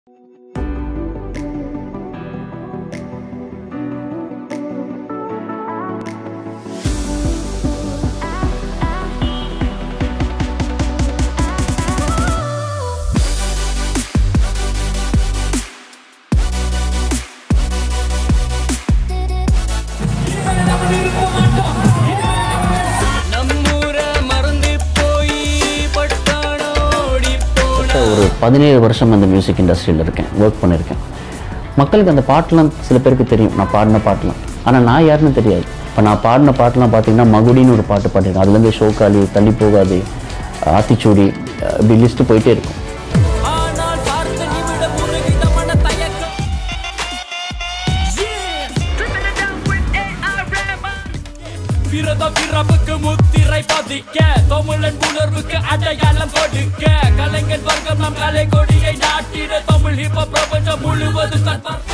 ஒரு 17 வருஷம் அந்த மியூசிக் இண்டஸ்ட்ரியில் இருக்கேன், ஒர்க் பண்ணியிருக்கேன். மக்களுக்கு அந்த பாட்டெலாம் சில பேருக்கு தெரியும், நான் பாடின பாட்டெலாம். ஆனால் நான் யாருன்னு தெரியாது. இப்போ நான் பாடின பாட்டெலாம் பார்த்தீங்கன்னா மகுடின்னு ஒரு பாட்டு பாடிருக்கேன். அதுலேருந்து ஷோக்காலி, தள்ளி போகாது, ஆத்திச்சூடி, இப்படி லிஸ்ட்டு போயிட்டே இருக்கும். பிறப்புக்கு முத்திரை பதிக்க தமிழன் உணர்வுக்கு அடையாளம் கொடுக்க கலைஞர் வர்க்கம் நம் கலை கொடியை நாட்டிட தமிழ் ஹிப் பிரபஞ்சம் முழுவதும்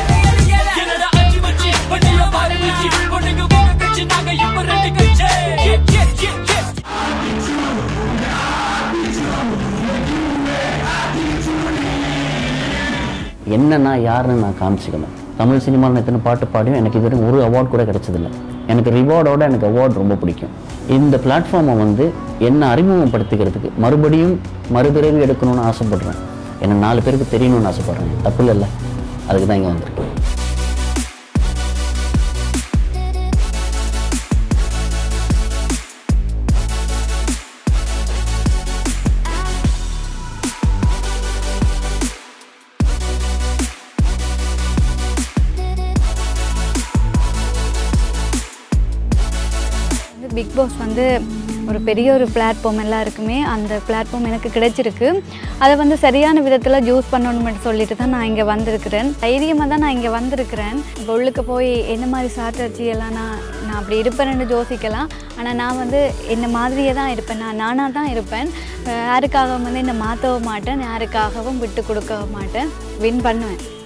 என்னன்னா யாருன்னு நான் காமிச்சிக்கணும். தமிழ் சினிமாவில் எத்தனை பாட்டு பாடியும் எனக்கு இது ஒரு அவார்ட் கூட கிடைச்சதில்லை. எனக்கு ரிவார்டோட எனக்கு அவார்டு ரொம்ப பிடிக்கும். இந்த பிளாட்ஃபார்மை என்ன அறிமுகப்படுத்திக்கிறதுக்கு மறுபடியும் மறுபிறவி எடுக்கணும்னு ஆசைப்படுறேன். என்ன 4 பேருக்கு தெரியணும்னு ஆசைப்படுறேன். தப்பு இல்லைல்ல, அதுக்கு தான் இங்கே வந்திருக்கேன். பிக் பாஸ் ஒரு பெரிய ஒரு பிளாட்ஃபார்ம் எல்லாருக்குமே அந்த பிளாட்ஃபார்ம் எனக்கு கிடைச்சிருக்கு. அதை சரியான விதத்தில் யூஸ் பண்ணணும்னு சொல்லிட்டு தான் நான் இங்கே வந்திருக்கிறேன். தைரியமாக தான் நான் இங்கே வந்திருக்கிறேன். இப்போ உள்ளுக்கு போய் என்ன மாதிரி சாட்டர்ஜி எல்லாம் நான் அப்படி இருப்பேன்னு யோசிக்கலாம். ஆனால் நான் என்ன மாதிரியே தான் இருப்பேன். நானாக தான் இருப்பேன். யாருக்காகவும் என்னை மாற்றவும் மாட்டேன், யாருக்காகவும் விட்டு கொடுக்கவும் மாட்டேன். வின் பண்ணுவேன்.